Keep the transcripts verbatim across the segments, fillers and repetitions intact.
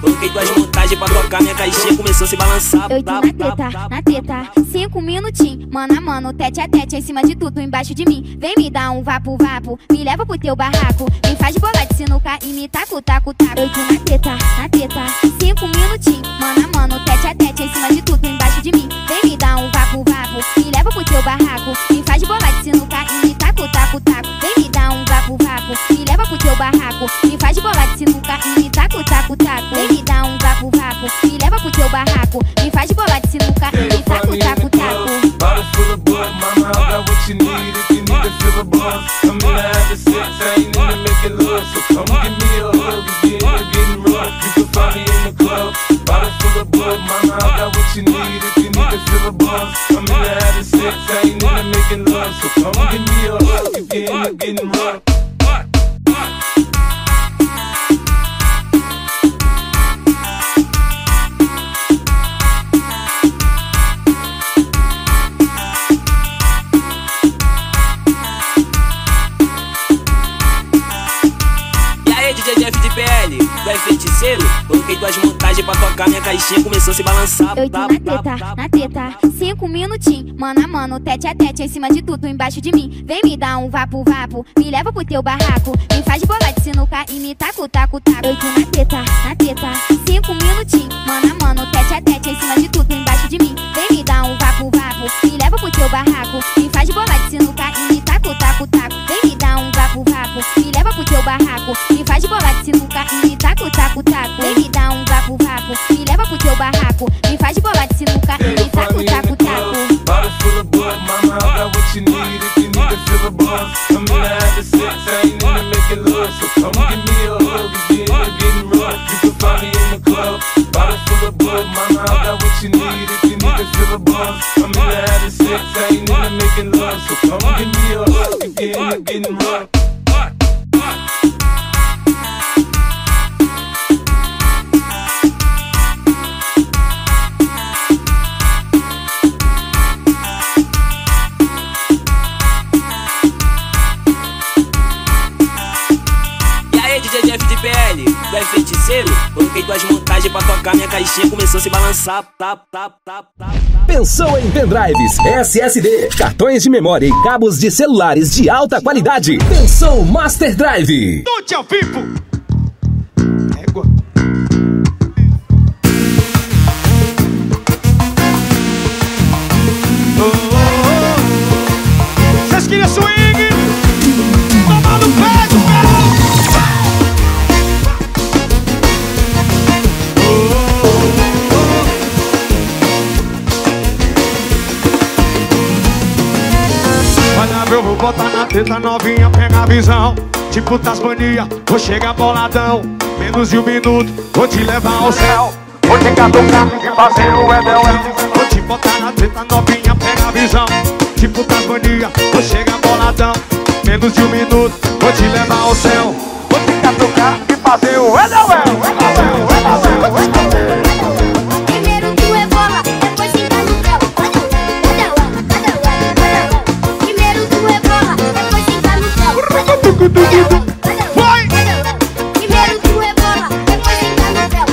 Coloquei duas montagens pra tocar, minha caixinha começou a se balançar. Eu tô na teta, na teta, cinco minutinhos, mano a mano, tete a tete, em cima de tudo, embaixo de mim. Vem me dar um vapo, vapo, me leva pro teu barraco. Me faz bola de sinuca e me taco, taco, taco. Eu tô na teta, na teta, cinco minutinhos, mano a mano, tete a tete, em cima de tudo, embaixo de mim. Vem me dar um vapo, vapo, me leva pro teu barraco. Me faz bola de sinuca e me taco, taco, taco. Vem me dar um vapo, vapo, me leva pro teu barraco. Me faz bola de sinuca e me taco, taco, taco. Vem me dar um vapo, vapo, me leva pro teu barraco. Me faz bola de sinuca e me taco, taco, taco. Bottle full of bug, mama, I got what you need. If you need to feel the buzz, I'm in the habit sex, I ain't in to make it love. So come give me a hug, if you're in getting rough, you can find me in the club. Bottle full of bug, mama, I got what you need. If you need to feel the buzz, I'm in the habit sex, I ain't in to making love. So come give me a hug, if you're in getting rough. D J Jeff de P L, tu é feiticeiro? Coloquei duas montagens pra tocar, minha caixinha começou a se balançar. Eu tô na teta, na teta, cinco minutinhos, mano a mano, tete a tete, em cima de tudo, embaixo de mim. Vem me dar um vapo, vapo, me leva pro teu barraco. Me faz bola de sinuca e me taco, taco, taco. Eu tô na teta, na teta, cinco minutinhos, mano a mano, tete a tete, em cima de tudo, embaixo de mim. Vem me dar um vapo, vapo, me leva pro teu barraco. Me faz bola de sinuca e me taco, taco, taco. Vem me dar um vapo, vapo, me leva pro teu barraco. Me faz bola de sinuca e me taco, taco, taco. Vem me dar um vapo, vapo, me leva pro teu barraco. Me faz bola de sinuca e me taco, taco, taco. Bottle full of bug, mama, I got what you need. If you need to feel the buzz, I'm in the habit sex, I ain't in to make it love. So come give me a hug, if you're in getting rough, you can find me in the club. Bottle full of bug, mama, I got what you need. If you need to feel the buzz, I'm in the habit sex, I ain't in to making love. So come give me a hug, if you're in getting rough. D J Jeff de P L, tu é feiticeiro? Coloquei duas montagens pra tocar, minha caixinha começou a se balançar. Tap, tap, tap, tap. Pensou em pendrives, S S D, cartões de memória e cabos de celulares de alta qualidade? Pensou Master Drive. Noite ao vivo. Égua. Vocês queriam swing? Toma no pé do pé. Eu vou botar na teta novinha, pega a visão. Tipo Tasmania, vou chegar boladão. Menos de um minuto, vou te levar ao céu. Vou te catucar e fazer o Edel. Vou te botar na teta novinha, pega a visão. Tipo Tasmania, vou chegar boladão. Menos de um minuto, vou te levar ao céu. Vou te catucar e fazer o Edel. Primeiro tu é bola, depois senta no pé. Primeiro tu é bola, depois senta no pé. Vai! Primeiro tu é bola, depois senta no pé.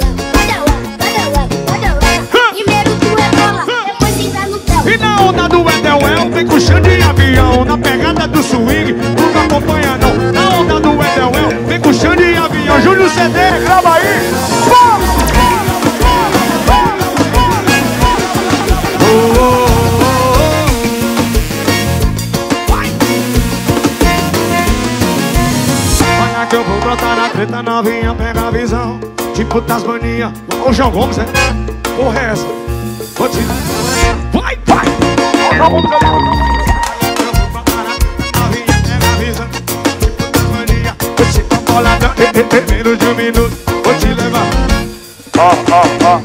Primeiro tu é bola, depois senta no pé. E na onda do Edelwell, vem com chão de avião. Na pegada do swing, tu não acompanha não. Na onda do Edelwell, vem com chão de avião. Júlio C D, grava aí. Oh, oh, oh, oh. Vai. Olha que eu vou brotar na treta novinha, pega a visão. Tipo Tasmania, o João Gomes, é? O resto, vou te... Vai, vai! O João Gomes, é? Eu vou brotar na treta novinha, pega a visão. Tipo Tasmania, vou te dar boladão. Menos de um minuto, vou te levar. Ó, ó, ó.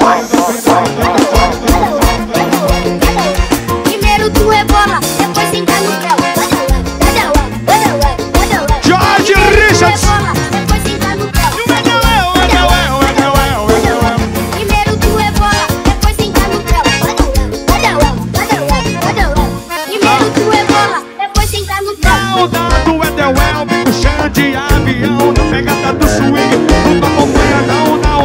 Primeiro tu é bola, depois senta no pé. George Richards. Depois senta no pé. Edelwell, Edelwell, Edelwell, Edelwell. Primeiro tu é bola, depois senta no pé. Primeiro tu é bola, depois senta no pé. Na onda do Edelwell, vem com chão de avião. Na pegada do swing, tu não acompanha não. Na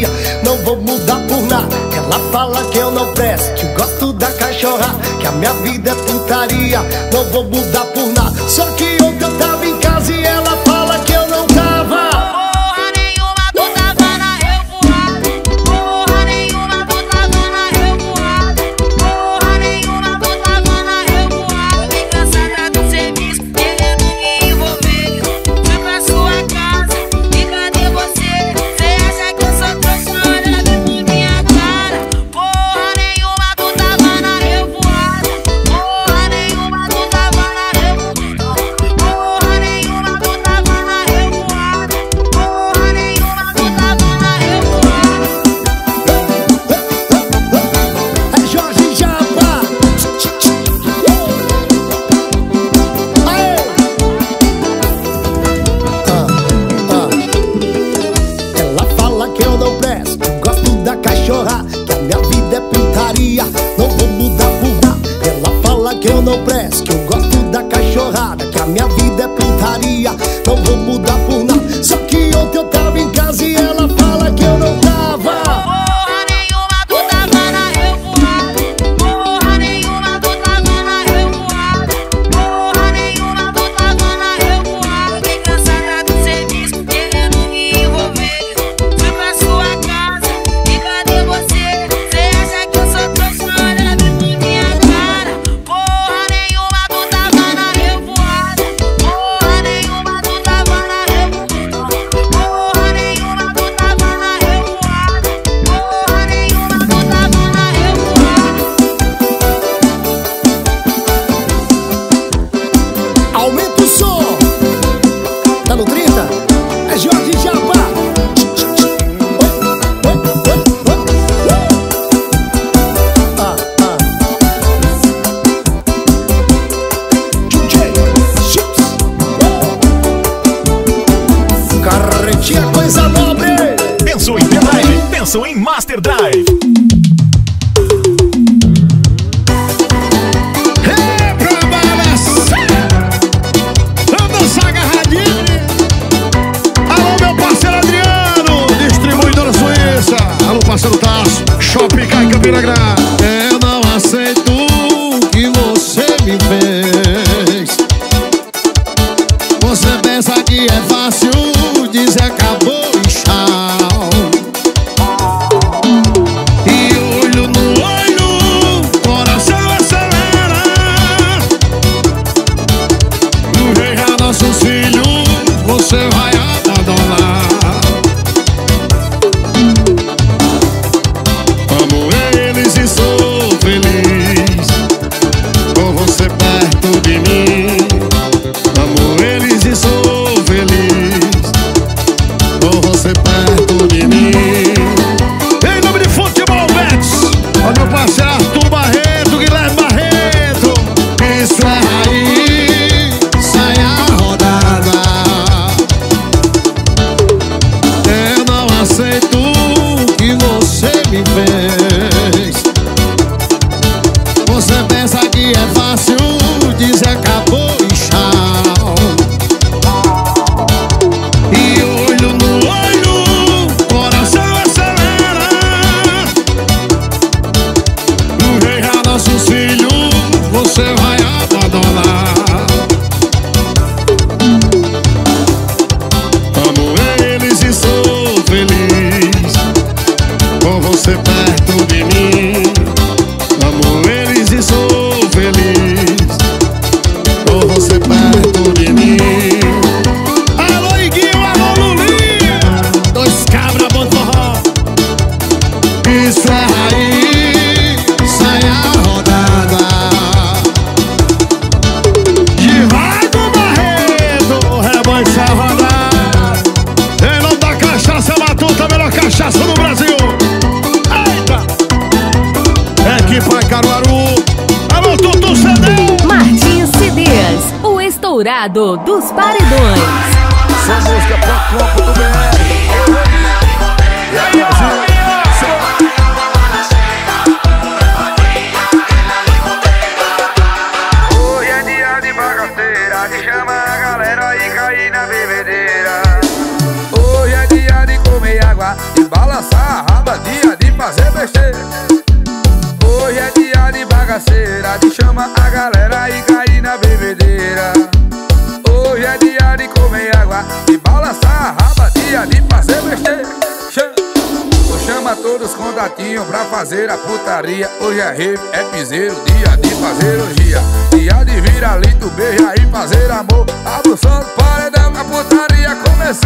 pintaria. Não vou mudar por nada. Ela fala que eu não presto, que eu gosto da cachorra, que a minha vida é putaria. Não vou mudar por nada. Só que ontem eu tava em casa e ela fala que eu não tava. Porra nenhuma, tu tava na revoada. Porra nenhuma, tu tava na revoada. Porra nenhuma, tu tava na revoada. Vem cansada do serviço, querendo me envolver. Fui pra sua casa e cadê você? Cê acha que eu sou trouxa? Olha bem pra minha cara. Porra nenhuma, tu tava na revoada. Porra nenhuma, tu tava na revoada. Porra nenhuma, tu tava na revoada. Porra nenhuma, tu tava na revoada. É Jorge Japa. Aê! Ah, ah. Ela fala que eu não presto, que eu gosto da cachorra, que a minha vida é putaria. Não vou mudar por nada. Ela fala que eu não presto, que eu gosto da cachorrada, que a minha vida é putaria. Não vou mudar por nada. Só que ontem eu tava em casa e ela fala que eu não tava. Porra nenhuma, tu tava na revoada. Porra nenhuma, tu tava na revoada. Porra nenhuma, tu tava na revoada. Vem cansada do serviço, querendo me envolver. Fui pra sua casa e cadê você? Cê acha que eu sou trouxa? Olha bem pra minha cara. Porra nenhuma, tu tava na revoada. Porra nenhuma, tu tava na revoada. Porra nenhuma, tu tava na revoada. Porra nenhuma, tu tava na revoada. Aumenta o som. Tá no trinta? É Jorge Japa. Oi, oi, oi, oi. Ah, ah. D J Chips. Carretinha, coisa nobre. Pensou em pendrive? Pensou em Master Drive. Hey, Bravadas! Vamos dançar agarradinho. Alô, meu parceiro Adriano, distribuidora Suíça. Alô, parceiro Tasso, Shopping Cai Campina Grande. Eu não aceito o que você me fez. Você pensa que é fácil dizer acabou e tchau. E olho no olho, coração acelera. No veja nossos filhos, você vai abandonar. Amo eles e sou feliz com você perto de mim. Amo eles e sou feliz com você perto de mim. Em nome de Futebol Bets, olha meu parceiro Arthur Barreto, Guilherme Barreto. Isso é raiz, sai a rodada. Eu não aceito o que você me fez. Você pensa que é fácil dizer acabou e tchau. E olho no olho, coração acelera. No veja nossos filhos, você vai abandonar. Amo eles e sou feliz com você perto de mim. Amo eles e sou feliz com você perto de mim. Alô, Iguinho, alô, Lulinha, dois cabra bom de forró. Isso é raiz, sai a rodada. Givago Barreto, rebanho a rodada. Em nome da cachaça Matuta, a melhor cachaça do Brasil. Eita! Equipa Caruaru. Alô, Tutu C D. Martins C Ds, o estourado dos paredões. Sua música ponto com ponto B R. E aí, Brasil? Hoje é dia de bagaceira, de chamar a galera e cair na bebedeira. Hoje é dia de comer água, de balançar raba, dia de fazer besteira. Hoje é dia de bagaceira, de chamar a galera e cair na bebedeira. Hoje é dia de comer água, de balançar a raba, dia de fazer besteira. Chama, chama todos os contatinhos pra fazer a putaria. Hoje é rave, é piseiro, dia de fazer orgia. Dia de vir ali, tu beija e fazer amor. Abre o som do paredão, a putaria começou.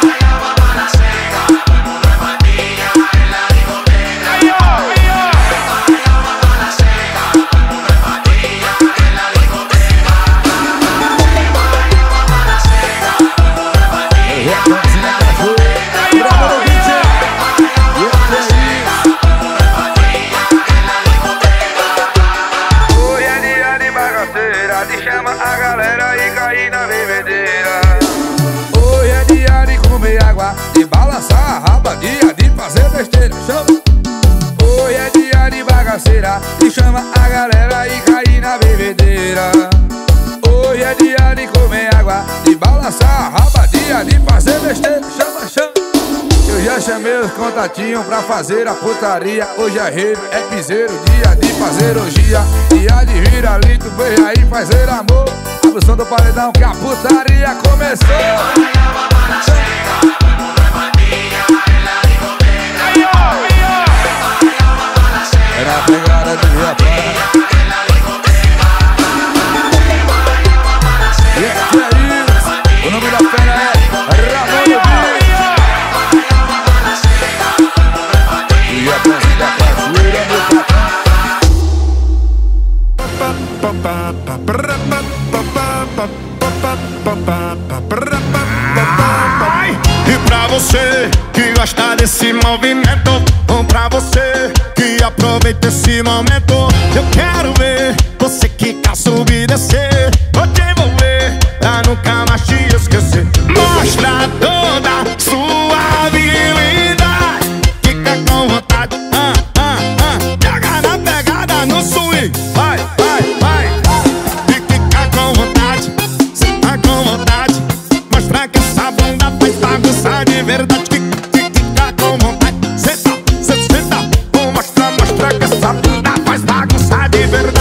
De balançar a raba, dia de fazer besteira. Chama. Hoje é dia de bagaceira, e chama a galera e cair na bebedeira. Hoje é dia de comer água, de balançar a raba, dia de fazer besteira. Chama, chama. Eu já chamei os contatinhos pra fazer a putaria. Hoje é rave, é piseiro, dia de fazer orgia. Dia de vir ali, tu beija e fazer amor. Abre o som do paredão que a putaria começou. Era a pegada do Rio Praia. E é isso, o nome da fera é Ramon Beat. E a base da cachoeira, meu patrão. E pra você que gosta desse movimento, ou pra você que aproveita esse momento, eu quero ver você quicar, subir e descer. Vou te envolver pra nunca mais te esquecer. Mostra toda sua habilidade, fica com vontade, ah, ah, ah. Pega na pegada no swing, vai, vai, vai. E fica com vontade, senta com vontade. Mostra que essa bunda faz bagunça de verdade. Fica com vontade, senta, senta, senta. Mostra, mostra que essa bunda faz bagunça de verdade.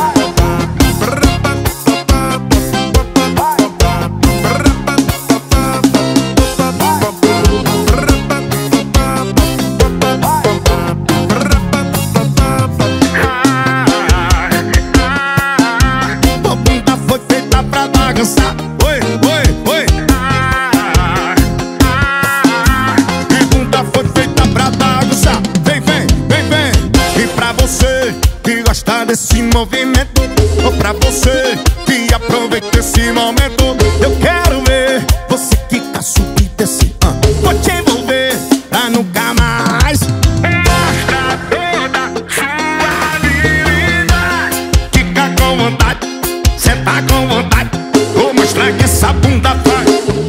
Oi, oi, oi. Ah, ah, que bunda foi feita pra bagunçar. Vem, vem, vem, vem. E pra você que gosta desse movimento, ou pra você que aproveita esse momento, eu quero ver você que tá subindo esse ah. Vou te envolver pra nunca mais. Mostra toda sua habilidade, fica com vontade, senta com vontade. Vou mostrar que essa bunda faz.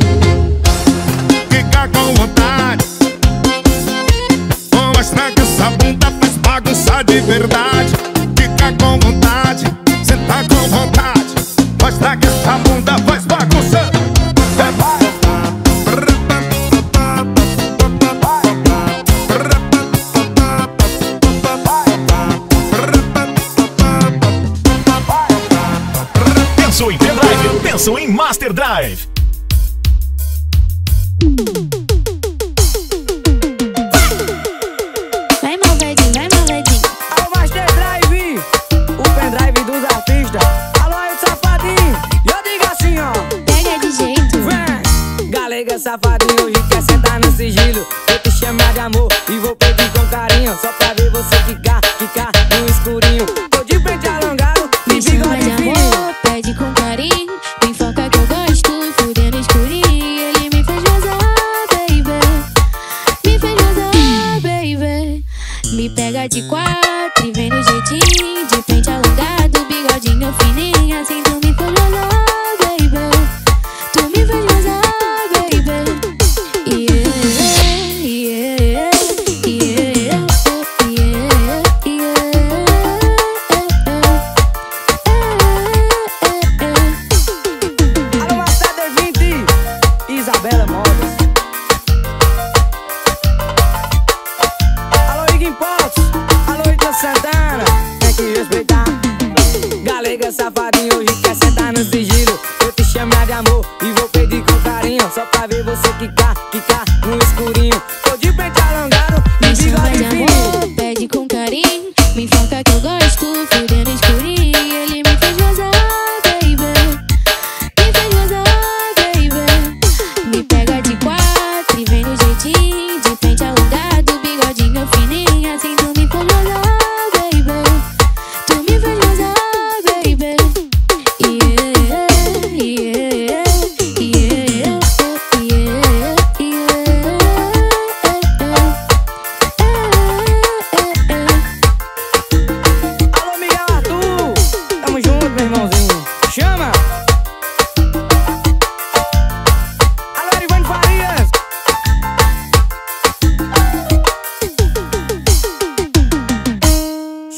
Fica com vontade. Vou mostrar que essa bunda faz bagunça de verdade. Fica com vontade, senta com vontade. Mostrar que essa bunda faz bagunça. Pensou em pendrive? Pensou em Master Drive. Vai malvadinho, vai malvadinho. Alô, Master Drive, o pendrive dos artistas. Alô, aí, safadinho. E eu digo assim, ó. Pega de jeito. Vem, galega safadinho, hoje quer sentar no sigilo. Vou te chamar de amor e vou pedir com carinho, só pra ver você ficar, ficar no escurinho. Tô de frente alongado, Me me chama bigode de fininho. amor, pede com carinho. Tem foca que eu gosto, fudendo escurinho. Ele me fez gozar, baby. Me fez gozar, baby. Me pega de quatro e vem no jeitinho. De frente alongado, bigodinho fininho. Assim tu me fez gozar, baby. Tu me fez gozar, baby. Yeah, yeah, yeah, yeah, yeah. Alô, Master vinte, Isabela Modas.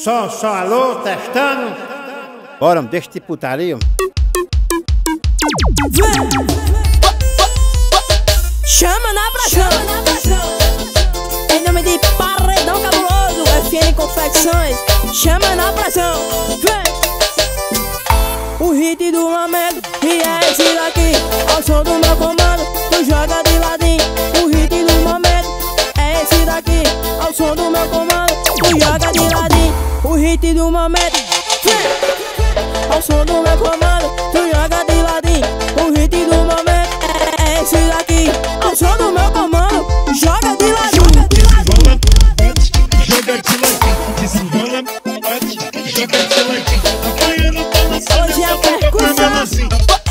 Só, só, alô, testando. Bora, deixa de putaria. Chama na pressão. Em nome de Paredão Cabuloso, F N Confecções. Chama na pressão. Vem. O hit do momento, e é esse daqui. Ao som do meu comando, tu joga de ladinho. O hit do momento, é esse daqui. Ao som do meu comando, tu joga de ladinho. O hit do momento, vem. Ao som do meu comando, tu joga de ladinho. O hit do momento, é esse daqui. Ao som do meu comando, joga de ladinho. Joga de ladinho, desenrola antes, joga de ladinho. Apanhando balançando, hoje é percussão. assim.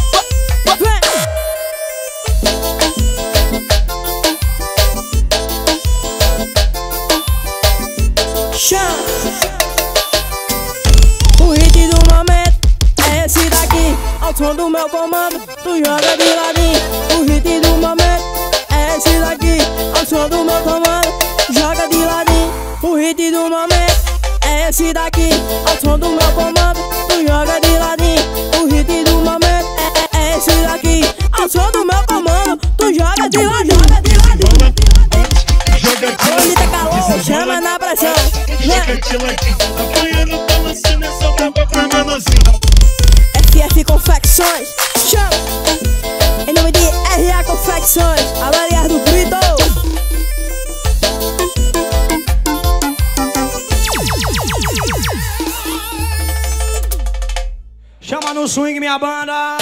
O hit do momento é esse daqui. Ao som do meu comando, tu joga de ladinho. O hit do momento é esse daqui. Ao som do meu comando, joga de ladinho. O hit do momento é esse daqui. Ao som do meu comando, tu joga de ladinho. O hit do momento é, é esse daqui. Ao som do meu comando, tu joga de ladinho. Hoje tá calor, chama na pressão. Joga de ladinho, apanhando balançando, essa boca comendo assim. F F Confecções, chama. Em nome de R A Confecções, a Maria do Brito. Chama no swing minha banda.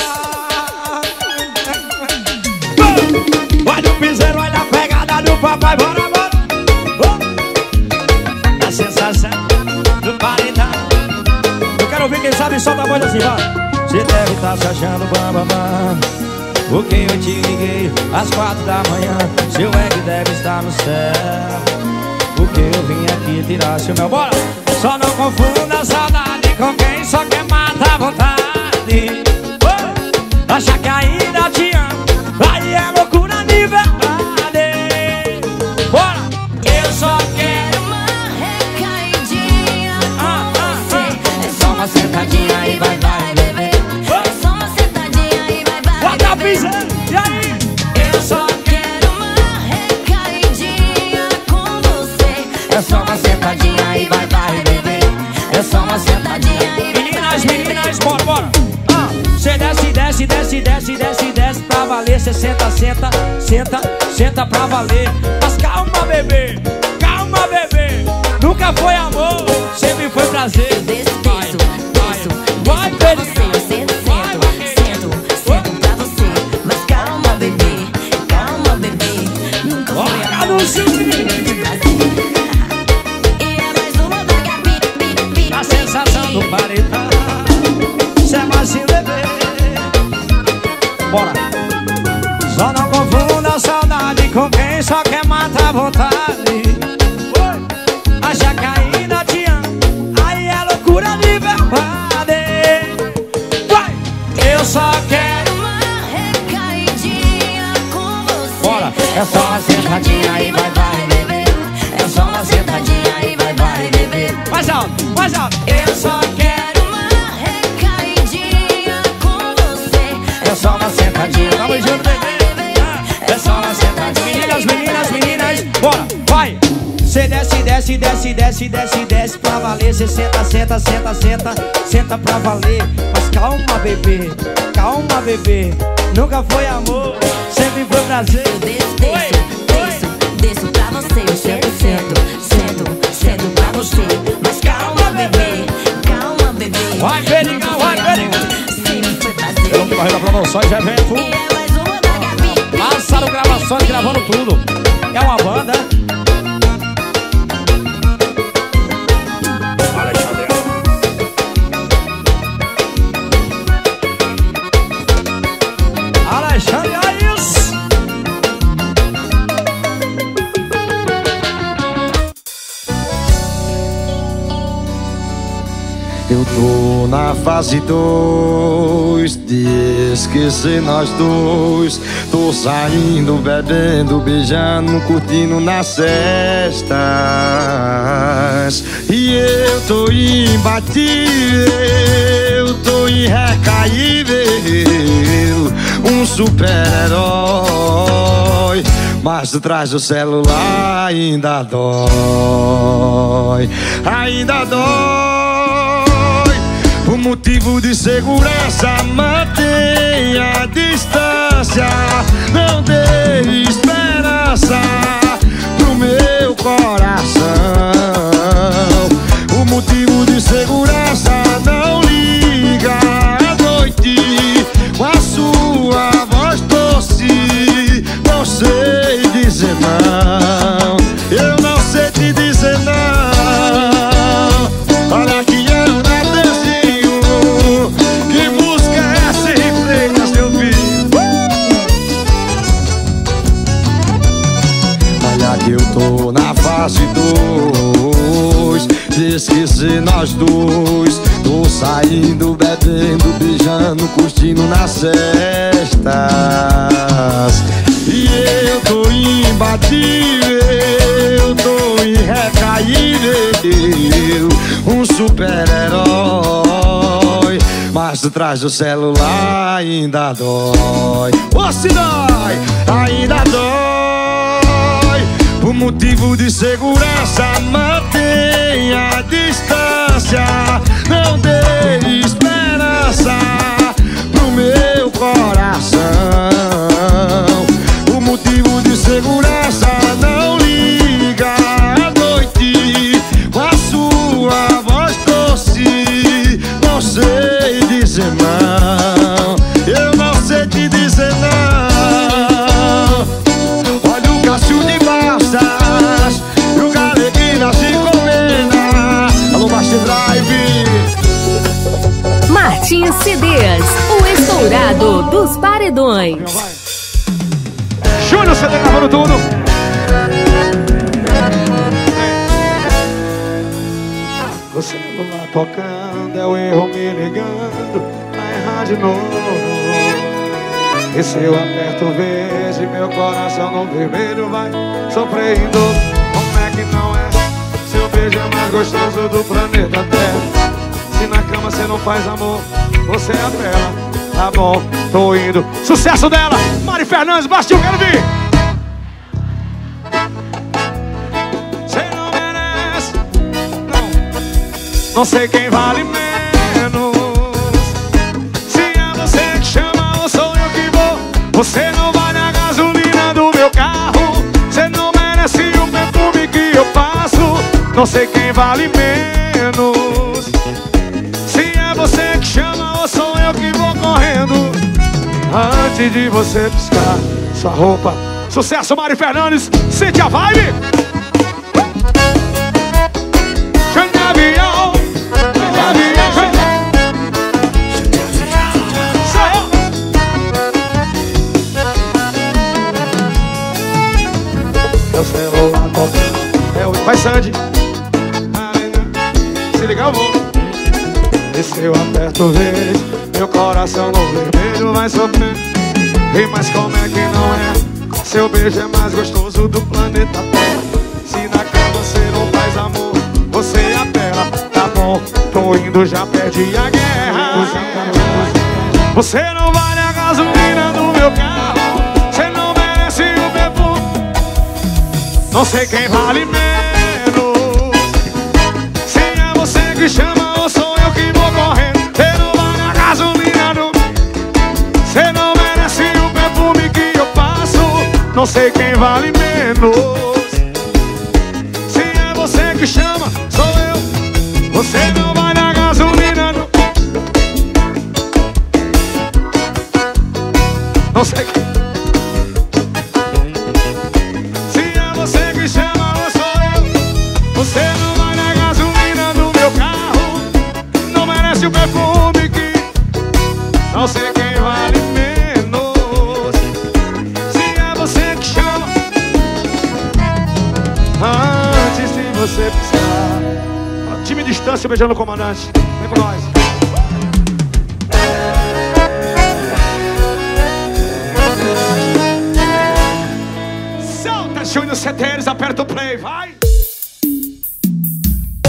Olha o piseiro, olha a pegada do papai, bora, bora. Oh. A sensação do paredão. Eu quero ouvir quem sabe solta a voz assim, vai. Você deve estar se achando bam, bam, bam. Porque eu te liguei às quatro da manhã. Seu egg deve estar no céu. Porque eu vim aqui tirar seu mel. Bora! Só não confunda a saudade com quem só quer matar a vontade. Oh! Acha que ainda te amo, aí é loucura de verdade. Bora! Eu só quero uma recaidinha com ah, ah, você. ah. É só uma sentadinha e vai, vai, bebê. É só uma sentadinha e vai, vai, bota bebê. E aí? Eu só quero uma recaidinha com você. É só uma sentadinha e vai, vai, bebê. É só uma sentadinha e vai, vai. Meninas, meninas, bora, bora! Cê desce, desce, desce, desce, desce, desce pra valer. Cê senta, senta, senta, senta pra valer. Mas calma, bebê, calma, bebê. Nunca foi amor, sempre foi prazer. Eu desço, desço, desço, vai, desço pra você. Eu sento, sento, sento, sento pra você. Mas calma, bebê, calma, bebê. Nunca foi amor, sempre foi prazer. E é mais uma da Gabi. A sensação do paredão. Cê é mais assim, bebê. Bora! Só não confunda a saudade com quem só quer matar a vontade. Oi. Acha que ainda te amo, aí é loucura de verdade. Vai! Eu só quero uma recaidinha com você. Bora! É só uma sentadinha e vai, vai, bebê. É só uma sentadinha e vai, vai, bebê. Mais alto, mais alto. Eu só quero uma recaidinha com você. É só uma sentadinha, tamo junto, bebê. É só uma sentadinha. Meninas, meninas, meninas, bora, vai. Cê desce, desce, desce, desce, desce, desce pra valer. Cê senta, senta, senta, senta, senta pra valer. Mas calma, bebê, calma, bebê. Nunca foi amor, sempre foi prazer. Eu desço, desço, desço, desço pra você. Eu sento, sento, sento, sento pra você. Mas calma, bebê, calma, bebê. Vai, Perigão, vai, Perigão. Sempre foi prazer. Eu não tenho barreira promoções, evento. E é mais uma da Gabi. Passaram gravações, gravando tudo. É uma banda. Alexandre Ails. Eu tô na fase dois de esquecer nós dois. Tô saindo, bebendo, beijando, curtindo na cesta. distâncias. E eu tô imbatível, eu tô irrecaível, um super-herói. Mas tu traz do celular ainda dói, ainda dói. Por motivo de segurança, mantenha a distância. Não dê esperança pro meu coração. O motivo de segurança, não liga à noite com a sua voz doce. Não sei dizer não, eu não sei te dizer não. Olha que eu Natanzinho, que música é essa, hein, Freitas, meu filho? Olha que eu tô na fase dois, de esquecer nós dois. Tô saindo, bebendo, beijando, curtindo nas cestas. E eu tô imbatível, eu tô irrecaível, um super-herói. Mas tu traz do celular ainda dói. Ô, se dói, ainda dói. Por motivo de segurança, mantenha a distância. Não dê esperança pro meu coração. O motivo de segurança, não liga à noite com a sua voz doce. Não sei dizer não, eu não sei te dizer não. Olha o Cássio de Bastas e o Galeguina se comenda. Alô, Master Drive. Martins C Ds, o estourado dos paredões. Júnior, você tá gravando tudo. Você não vai tocando, é o erro me ligando, vai errar de novo. E se eu aperto o verde, meu coração no vermelho vai sofrer em dor. Como é que não é? Seu beijo é mais gostoso do planeta Terra. Se na cama você não faz amor, você apela. Tá bom, tô indo. Sucesso dela, Mari Fernandes, Bastil, quero vir. Você não merece, não. Não sei quem vale menos. Se é você que chama ou sou eu que vou. Você não vale a gasolina do meu carro. Você não merece o perfume que eu passo. Não sei quem vale menos. Se é você que chama ou sou eu que vou correndo antes de você piscar sua roupa. Sucesso, Mari Fernandes, sente a vibe. Chama de avião, chama de avião. Saiu. Meu celular tocando, é o... Vai, Sandy. Se ligar eu vou. E se eu aperto o verde, meu coração no vermelho vai sofrer. E mas como é que não é? Seu beijo é mais gostoso do planeta Terra. Se na cama você não faz amor, você apela. Tá bom, tô indo, já perdi a guerra. Você não vale a gasolina do meu carro. Você não merece o perfume. Não sei quem vale menos. Se é você que chama ou sou eu que vou correndo. Você não vale a gasolina do... Você não merece o perfume que eu passo. Não sei quem vale menos. Se é você que chama, sou eu. Você não vale a gasolina do... Não sei quem... Se é você que chama ou sou eu. Você não vale a gasolina do meu carro. Não merece o perfume que... Não sei quem vale menos. Se é você que chama antes de você piscar. Time distância beijando o comandante. Vem com nós. Solta, Júnior C T, aperta o play, vai!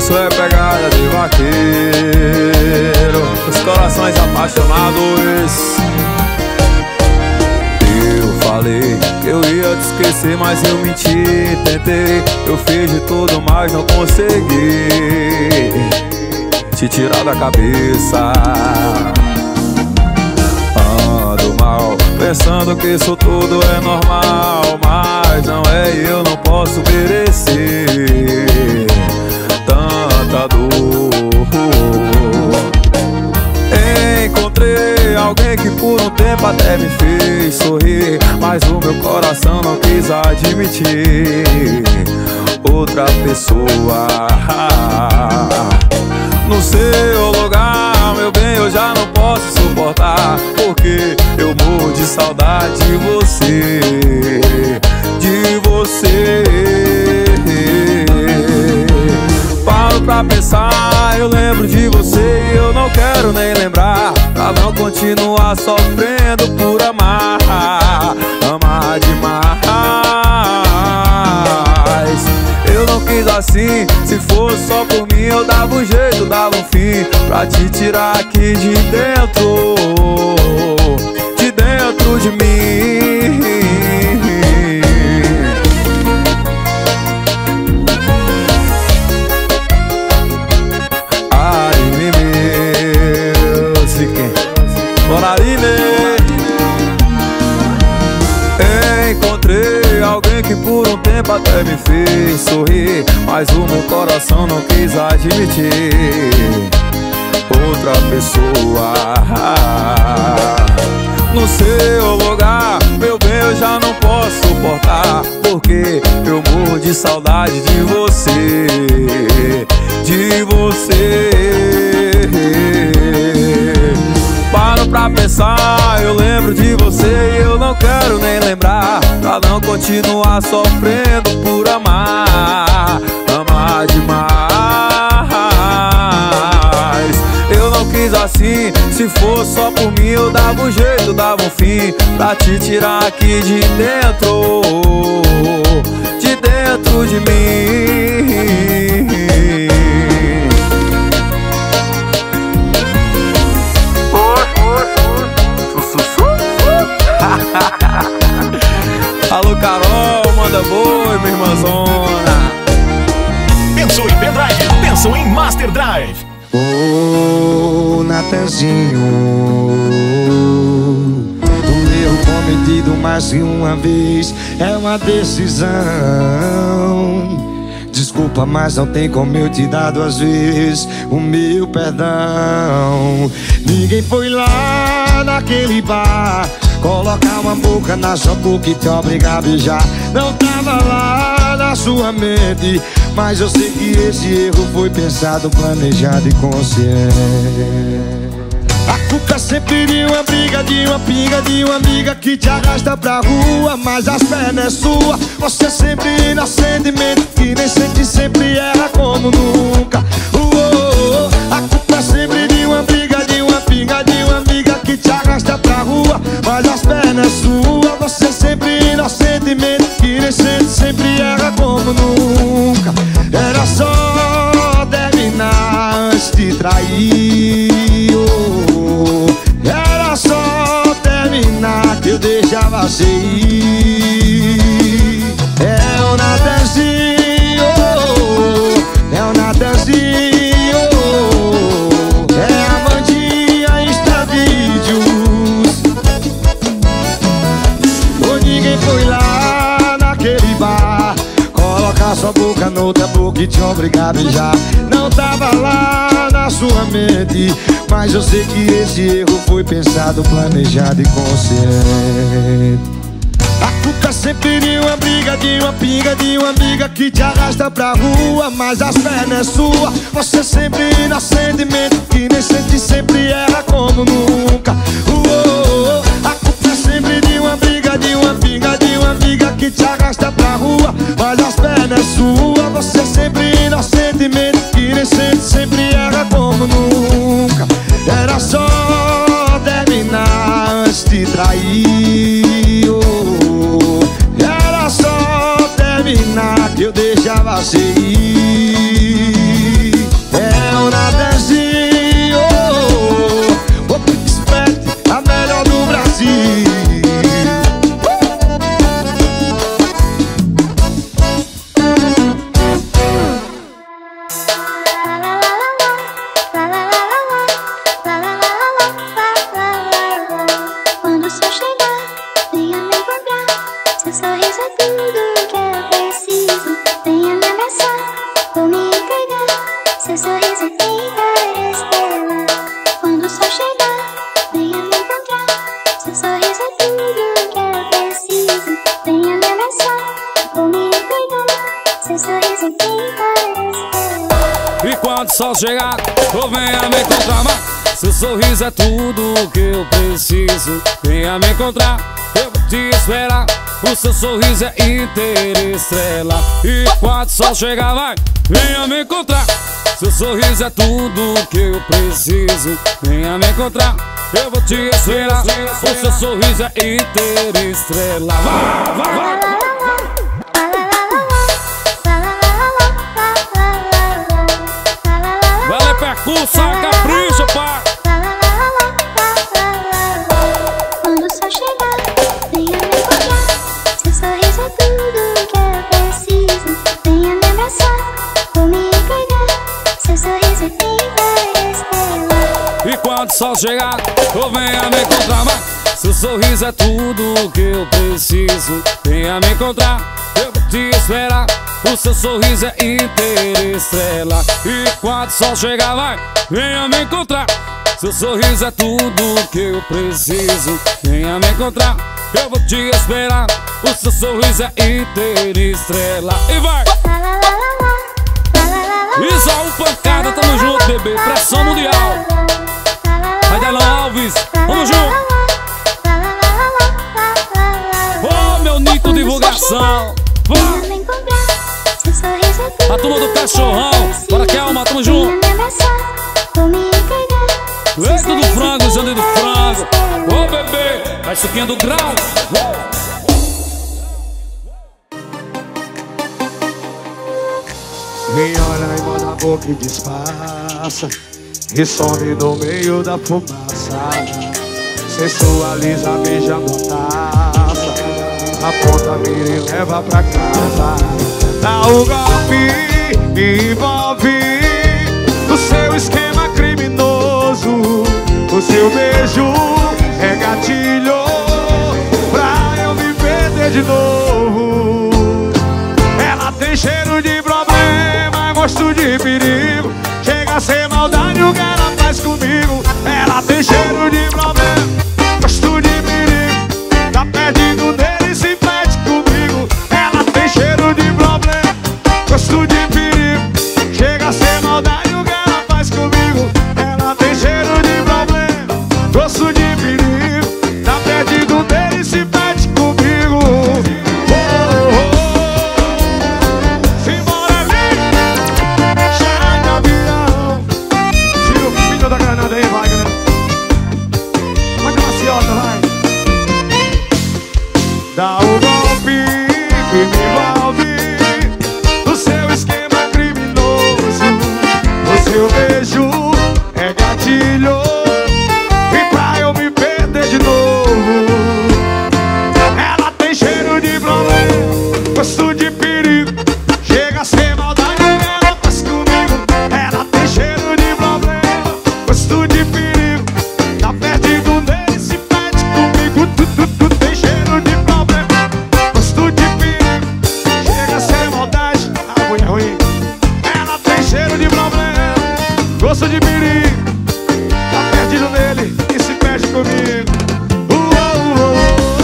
isso é pegada de vaqueiro. Os corações apaixonados. Eu falei que eu ia te esquecer, mas eu menti, tentei. Eu fiz de tudo, mas não consegui te tirar da cabeça. Ando mal, pensando que isso tudo é normal, mas não é e eu não posso merecer tanta dor. Encontrei alguém que por um tempo até me fez sorrir, mas o meu coração não quis admitir outra pessoa. No seu lugar, meu bem, eu já não posso suportar, porque eu morro de saudade de você, de você. Paro pra pensar, eu lembro de você e eu não quero nem lembrar, pra não continuar sofrendo por amar, amar demais. Eu não quis assim, se fosse só por mim eu dava um jeito, dava um fim, pra te tirar aqui de dentro, de dentro de mim. Anime Music, Bonarine. Encontrei alguém que por um tempo até me fez sorrir, mas o meu coração não quis admitir outra pessoa. No seu lugar, meu bem, eu já não posso suportar, porque eu morro de saudade de você, de você. Paro pra pensar, eu lembro de você e eu não quero nem lembrar, pra não continuar sofrendo por amar, amar demais. Eu não quis assim, se fosse só por mim eu dava um jeito, dava um fim, pra te tirar aqui de dentro, de dentro de mim. Alô Carol, manda boi, minha irmãzona. Pensou em pendrive? Pensou em Master Drive. Ô, Natanzinho, o erro cometido mais que uma vez é uma decisão. Desculpa, mas não tem como eu te dar duas vezes o meu perdão. Ninguém foi lá naquele bar colocar uma boca na sua boca e te obrigar a beijar. Não tava lá na sua mente, mas eu sei que esse erro foi pensado, planejado e consciente. A culpa é sempre de uma briga, de uma pinga, de uma amiga que te arrasta pra rua, mas as pernas é sua. Você sempre inocentemente, que nem sente, sempre erra como nunca. Uou, a culpa é sempre de uma briga, de uma pinga, de uma amiga que te arrasta pra rua, mas as pernas é sua. Você sempre inocentemente, que nem sente, sempre erra como nunca. Era só terminar antes de trair. Era só terminar que eu deixava você ir. É o Natanzinho, é o Natanzinho, é a Vandinha Instavídeos. Ou ninguém foi lá naquele bar colocar sua boca noutra boca e te obrigar a beijar. Não tava lá na sua mente, mas eu sei que esse erro foi pensado, planejado e consciente. A culpa é sempre de uma briga, de uma pinga, de uma amiga que te arrasta pra rua, mas as pernas é sua. Você sempre inocentemente, que nem sente, sempre erra como nunca. Uou, a culpa é sempre de uma briga, de uma pinga, de uma amiga que te arrasta pra rua, mas as pernas é sua. Você sempre inocentemente, que nem sente, sempre erra como nunca. Era só terminar antes de trair. Oh, era só terminar que eu deixava você ir. sol chegar, ou venha me encontrar, mas seu sorriso é tudo que eu preciso. Venha me encontrar, eu vou te esperar. O seu sorriso é inteira estrela. E quando o sol chegar, vai, venha me encontrar. Seu sorriso é tudo que eu preciso. Venha me encontrar, eu vou te esperar. O seu sorriso é inteira estrela. Vai, vai, vai. Vale percurso, capricha, pai. Quando o sol chegar, venha me encontrar. Seu sorriso é tudo que eu preciso. Venha me abraçar, vou me entregar. Seu sorriso é inteira estrela. E quando o sol chegar, ou venha me encontrar, mas seu sorriso é tudo que eu preciso. Venha me encontrar, eu vou te esperar. O seu sorriso é inteira estrela. E quando o sol chegar, vai, venha me encontrar. Seu sorriso é tudo que eu preciso. Venha me encontrar, eu vou te esperar. O seu sorriso é inteira estrela. E vai! Isaú Pancada, tamo junto, bebê. Pressão mundial. Aidelão Alves, vamos junto. Ô, oh, meu Nico Divulgação. Vai! A turma do cachorrão, bora que alma, tamo junto. Leito do frango, Jandê do frango. Ô, oh, bebê, vai suquinha do grau. Vem, olha e manda a boca e disfarça, e some no meio da fumaça. Sensualiza, beijando a taça, aponta a mira e leva pra casa. Dá o golpe, me envolve no seu esquema criminoso. O seu beijo é gatilho pra eu me perder de novo. Ela tem cheiro de problema, gosto de perigo. Chega a ser maldade o que ela faz comigo. Ela tem cheiro de problema, gosto de perigo. Tá perdido dele e se mete comigo. Ela tem cheiro de problema, gosto de perigo. Chega a ser maldade o que ela faz comigo. Ela tem cheiro de problema, gosto de perigo. Tá perdido dele e se mete comigo. Oh, oh, oh. Simbora ali, chá de avião. Tira o filho da granada aí, vai, galera. Vai com a maciota, vai. Dá o golpe que me envolve no seu esquema criminoso. O seu beijo é gatilho e pra eu me perder de novo. Ela tem cheiro de problema, gosto de perigo. Chega a ser maldade, ela faz comigo. Ela tem cheiro de problema, gosto de perigo. Tá perdido nele, se pede comigo. Tu, tu, tu tem cheiro de problema, gosto de perigo. Chega a ser maldade, a ruim é ruim. Ela tem cheiro de problema, gosto de perigo. Tá perdido nele e se perde comigo. Uh, uh, uh,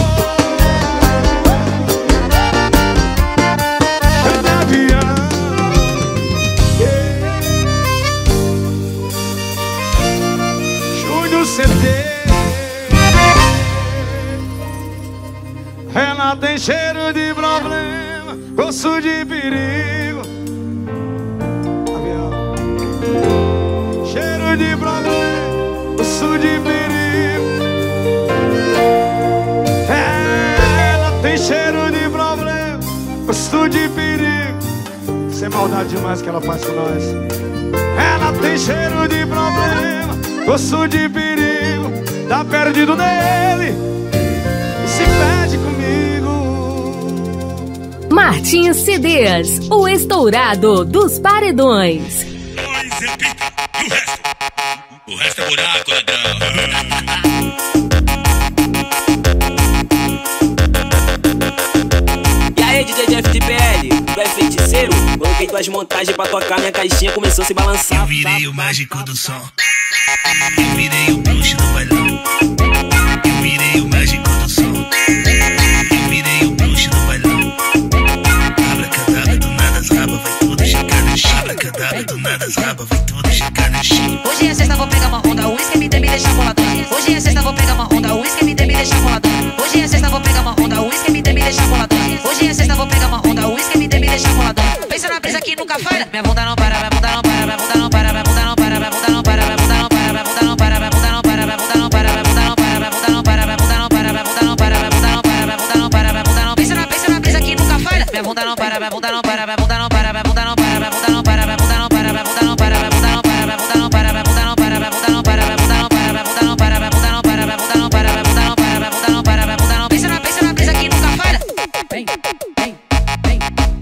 uh. Chama avião. Yeah. Júnior C D. Ela tem cheiro de problema, gosto de perigo. Avião. Cheiro de problema, gosto de perigo. Ela tem cheiro de problema, gosto de perigo. Isso é maldade demais que ela faz com nós. Ela tem cheiro de problema, gosto de perigo. Tá perdido nele, se perde comigo. Martins C Ds, o estourado dos paredões. O resto é buraco, ladrão. E aí, D J Jeff de P L, tu é feiticeiro? Coloquei tuas montagens pra tocar, minha caixinha começou a se balançar. Eu virei o mágico do som, eu virei o bruxo do bailão. Eu virei o mágico do som, eu virei o bruxo do bailão. Abracadabra, do nada as rabas vai tudo chegar no chão. Abracadabra, do nada as rabas vai tudo chegar. minha bunda não para, minha bunda não para, minha bunda não para, minha bunda não para, minha bunda não para, minha bunda não para, minha bunda não para, minha bunda não para, minha bunda não para, minha bunda não para, minha bunda não para, minha bunda não para, minha bunda não para, minha bunda não para, minha bunda não para, minha bunda não pensa na pensa na brisa que nunca falha. Minha bunda não para, minha bunda não para, minha bunda não para, minha bunda não para, minha bunda não para, minha bunda não para, minha bunda não para, minha bunda não para, minha bunda não para, minha bunda não para, minha bunda não para, minha bunda não para, minha bunda não para, minha bunda não para, minha bunda não para, minha bunda não para, minha bunda não para, minha bunda não pensa na pensa na brisa que nunca falha. Vem, vem, vem.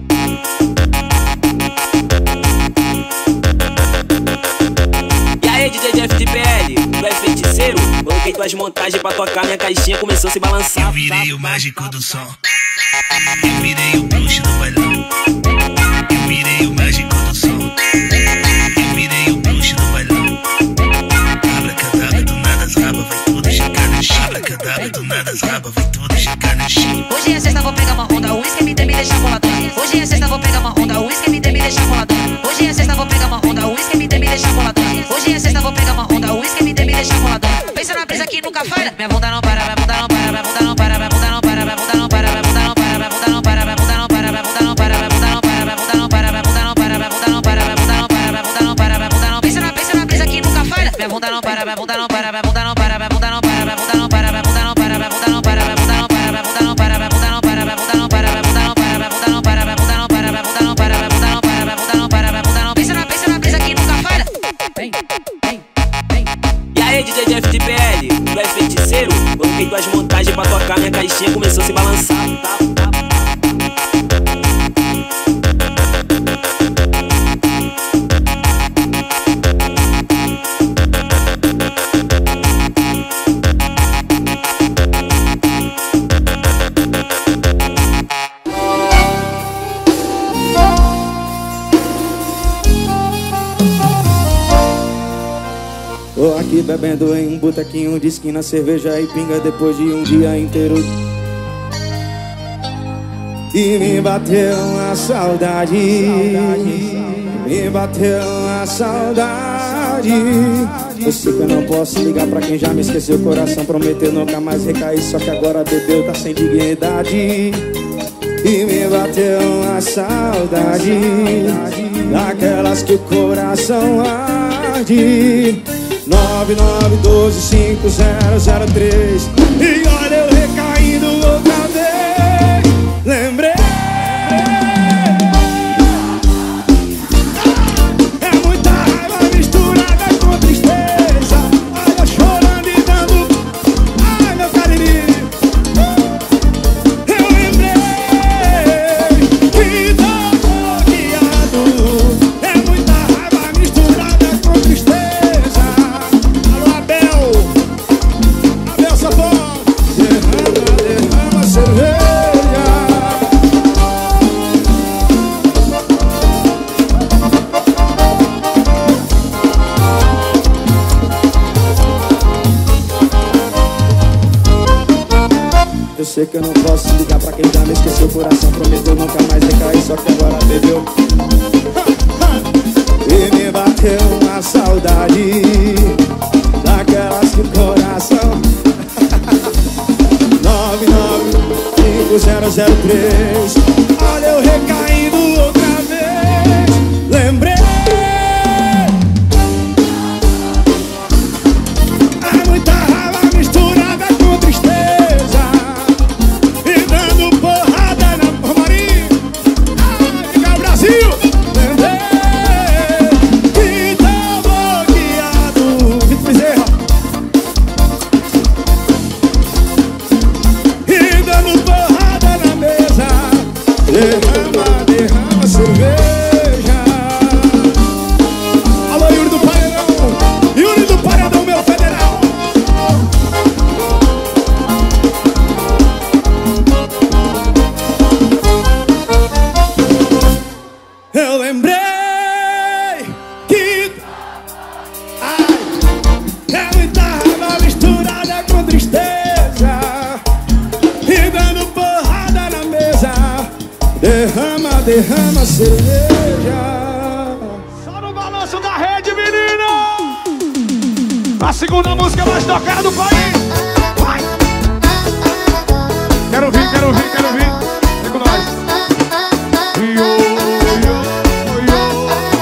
E aí, D J Jeff de P L, tu é feiticeiro? Coloquei tuas montagens pra tocar, minha caixinha começou a se balançar. Eu virei o mágico do som. Eu virei o bruxo do bailão. Eu virei o mágico do som. Eu virei o bruxo do bailão. Abracadabra, do nada as rabas vai tudo chegar no chão. Abracadabra, do nada as rabas vai tudo chegar no chão. Hoje é sexta, vou pegar uma onda, o uísque me tem me deixar boladão. Hoje é sexta, vou pegar uma onda, o uísque me tem me deixar boladão. Hoje é sexta, vou pegar uma onda, o uísque me tem me deixar boladão. Hoje é sexta, vou pegar uma onda, o uísque me tem me deixar boladão. Pensa na brisa que nunca falha. Minha bunda não para, minha bunda não para, minha bunda não para, minha bunda não para, minha bunda não para, minha bunda não para, minha bunda não para, minha bunda não para, minha bunda não para, minha bunda não para, minha bunda não para, minha bunda não para, minha bunda não para, minha bunda não para, minha bunda não para, minha bunda não pensa na pensa na brisa que nunca falha. Minha bunda não para, minha bunda não para, minha bunda não para, minha bunda não para, minha bunda não para, minha bunda não para, minha bunda não para, minha bunda não para, minha bunda não para, minha bunda não para, minha bunda não para, minha bunda não para, minha bunda não para, minha bunda não para, minha bunda não para, minha bunda não para, minha bunda não para, minha bunda não pensa na pensa na brisa que nunca falha. Vem, vem, vem. E aí, D J Jeff de P L, tu é feiticeiro? Coloquei tuas montagens pra tocar, minha caixinha começou a se balançar. Tô aqui bebendo em um botequinho de esquina, cerveja e pinga depois de um dia inteiro. E me bateu uma saudade, me bateu uma saudade. Eu sei que eu não posso ligar pra quem já me esqueceu. O coração prometeu nunca mais recair, só que agora bebeu, tá sem dignidade. E me bateu uma saudade, daquelas que o coração arde. Nove nove doze cinco zero zero três. E olha eu recaindo outra vez. Lembrei. É muita raiva misturada com tristeza. Olha eu chorando e dando. Ai meu carinho. Eu lembrei que tô bloqueado. É muita raiva misturada com tristeza. Eu sei que eu não posso ligar pra quem já me esqueceu. O coração prometeu nunca mais recair, só que agora bebeu. E me bateu uma saudade, daquelas que o coração. Nove nove cinco zero zero três. Olha eu recaindo outra vez. Lembrei. É muita raiva misturada com tristeza. Derrama, derrama cerveja. Alô, Yuri do Paredão. Yuri do Paredão, meu federal. Eu lembrei que ai, é muita raiva misturada com tristeza. E dando porrada na mesa. Derrama, derrama cerveja. Só no balanço da rede, menino. A segunda música mais tocada do país. Vai. Quero ouvir, quero ouvir, quero ouvir. Vem com nós. Yo, yo, yo.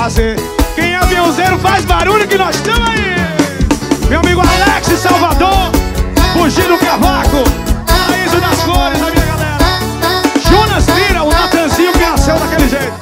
fazer. Quem é aviãozeiro faz barulho que nós estamos aí. Meu amigo Alex de Salvador, Fugir do Cavaco, Paraíso das Cores, a minha galera. Jonas Lira, o Natanzinho que nasceu daquele jeito.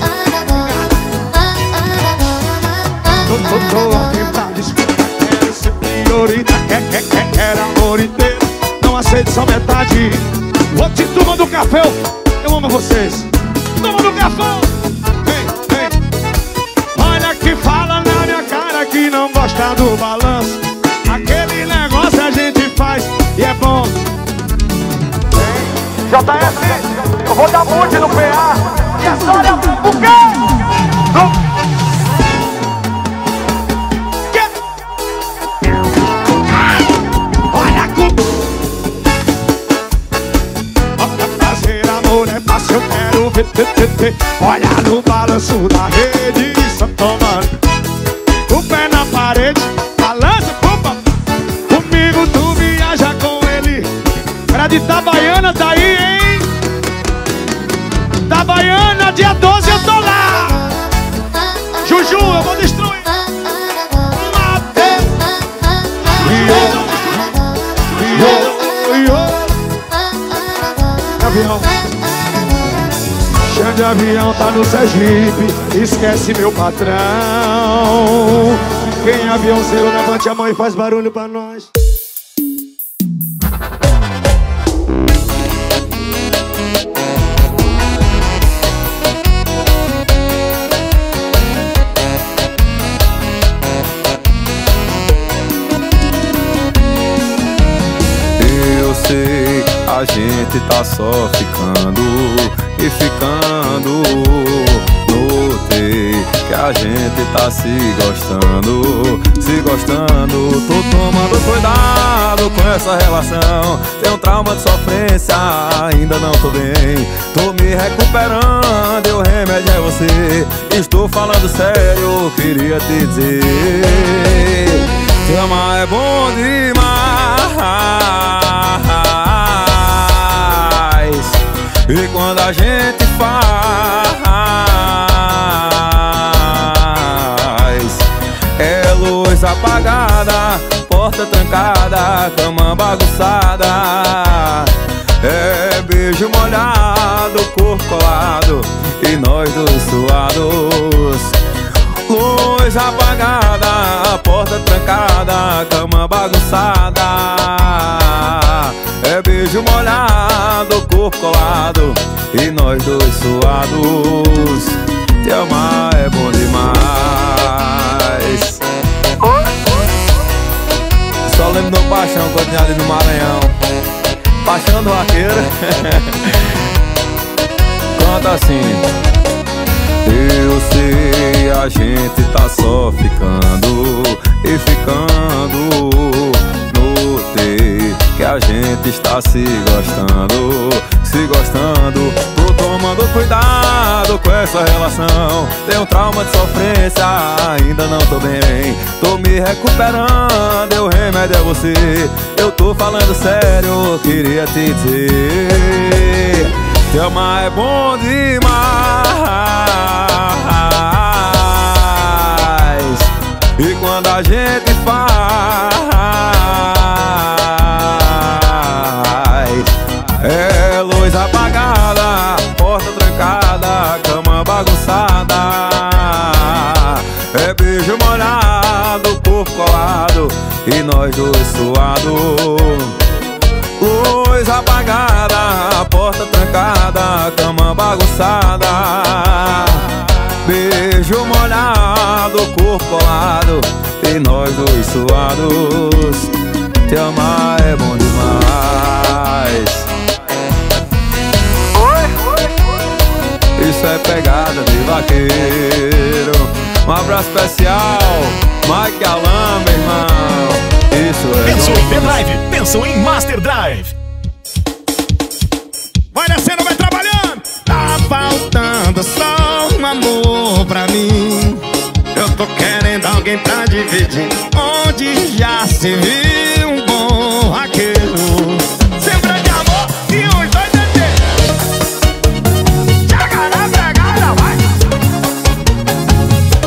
Tô, tô, tô aqui pra desculpa, quero ser priorita, quer, quer, quer, quer amor inteiro, não aceito só metade. Vou te turma do café, eu amo vocês. Turma do café, vem, vem. Olha que fala na minha cara que não gosta do balanço. Aquele negócio a gente faz e é bom. J S, eu vou dar monte no P A. E a história, o quê? Olha com... Olha, fazer amor é fácil, eu quero ver, ver, ver, ver. Olha no balanço da rede, só tomando o pé na parede, balança, opa. Comigo tu viaja com ele. Era de Itabaiana, tá aí, hein? Itabaiana, dia doze eu tô lá. Juju, eu vou destruir. Matei. Iô, iô, avião. Chão de avião tá no Sergipe, esquece meu patrão. Quem é aviãozeiro, levante a mão e faz barulho pra nós. Eu sei, a gente tá só ficando e ficando. Notei que a gente tá se gostando, se gostando. Tô tomando cuidado com essa relação. Tenho trauma de sofrência, ainda não tô bem. Tô me recuperando e o remédio é você. Estou falando sério, queria te dizer: te amar é bom demais. E quando a gente faz, é luz apagada, porta trancada, cama bagunçada, é beijo molhado, corpo colado e nós dois suados. Luz apagada, porta trancada, cama bagunçada, é beijo molhado, corpo colado e nós dois suados. Te amar é bom demais. Só lembro do Paixão quando tinha ali no Maranhão. Paixão do Vaqueiro. Canta assim: eu sei, a gente tá só ficando e ficando. Notei que a gente está se gostando, se gostando. Tô tomando cuidado com essa relação. Tenho trauma de sofrência, ainda não tô bem. Tô me recuperando e o remédio é você. Eu tô falando sério, queria te dizer: te amar é bom demais. E quando a gente faz, é luz apagada, porta trancada, cama bagunçada, é beijo molhado, corpo colado e nós dois suados. Luz apagada, porta trancada, cama bagunçada, beijo molhado, corpo colado e nós dois suados. Te amar é bom demais. Isso é pegada de vaqueiro. Um abraço especial, Mike Alan, meu irmão. Isso é. Pensou em pendrive? Pensou em Master Drive. Vai descendo, vai trabalhando. Tá faltando só um amor pra mim. Eu tô querendo alguém pra dividir. Onde já se viu um bom vaqueiro. Sempre de amor e os dois entendem. Chega na pegada, vai.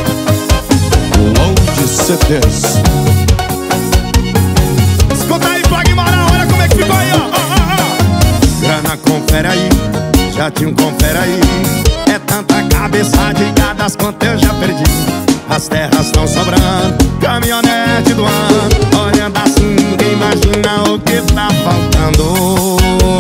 certeza. Escuta aí, Plag Moral, olha como é que ficou aí, ó. ó, ó, ó. Grana, confere aí, jatinho, confere aí. É tanta cabeça de gadas quanto eu já perdi. As terras estão sobrando, caminhonete do ano. Olhando assim, ninguém imagina o que tá faltando.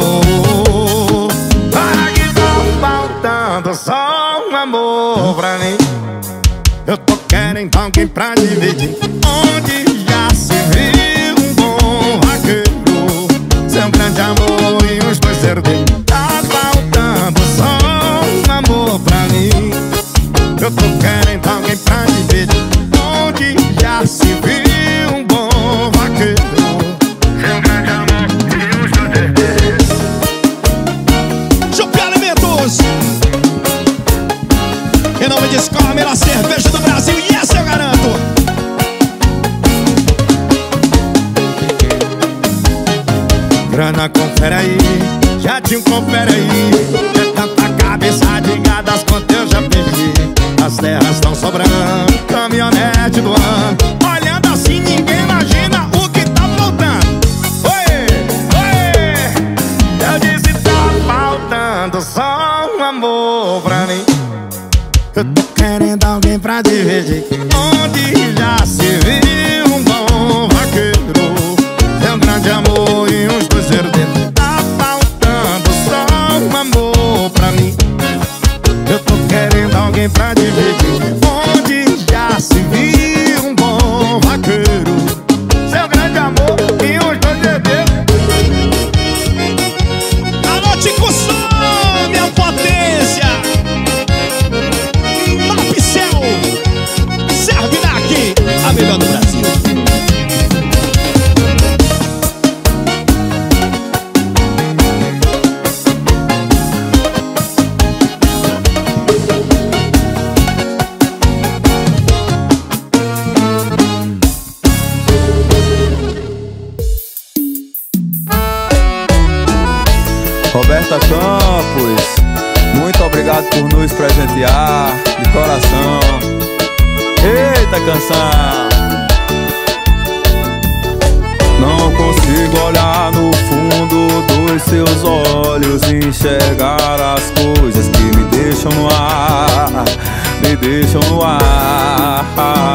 Para que tá faltando só um amor pra mim. Eu tô querendo alguém pra dividir. Onde já se viu um bom vaqueiro, seu grande amor e uns dois herdeiros. Tá faltando só um amor pra mim. Eu tô querendo alguém pra dividir. Onde já se viu um bom vaqueiro, seu grande amor e uns dois herdeiros. Chupi Alimentos, em nome de Escola, a melhor cerveja do Brasil, e essa eu garanto. Grana, confere aí, jatinho, confere aí. É tanta cabeça de gadas quanto eu já perdi. As terras estão sobrando, caminhonete do ano. Olhando assim, ninguém imagina o que tá faltando. Oi, oi, eu disse tá faltando só um amor pra mim. Eu tô querendo alguém pra dividir. Onde já se viu um bom vaqueiro, seu grande amor e uns dois herdeiros. Tá faltando só um amor pra mim. Eu tô querendo alguém pra dividir. Onde já se viu um bom vaqueiro, seu grande amor e uns dois herdeiros. Alô, Tico Som, minha potência. Mapicel, serve daqui, a melhor do Brasil. Roberta Campos, muito obrigado por nos presentear de coração. Eita canção! Não consigo olhar no fundo dos seus olhos e enxergar as coisas que me deixam no ar, me deixam no ar.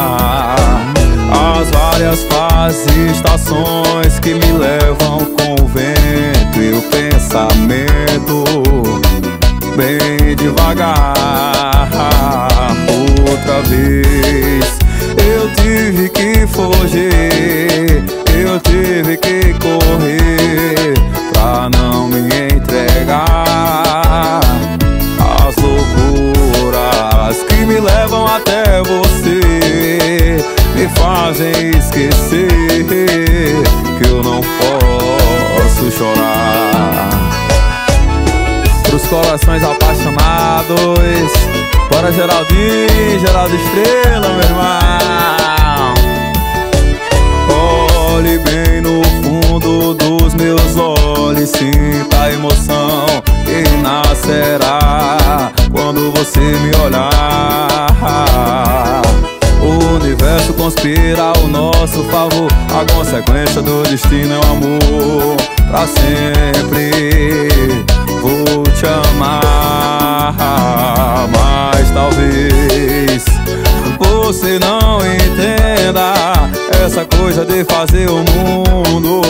As várias fases e estações que me levam com o vento e o pensamento bem devagar. Outra vez eu tive que fugir, eu tive que correr pra não me entregar às loucuras que me levam até você, me fazem esquecer que eu não posso chorar. Pros corações apaixonados, para Geraldinho, Geraldo Estrela, meu irmão. Olhe bem no fundo dos meus olhos, sinta a emoção que nascerá quando você me olhar. O universo conspira ao nosso favor, a consequência do destino é o amor. Pra sempre vou te amar, mas talvez você não entenda essa coisa de fazer o mundo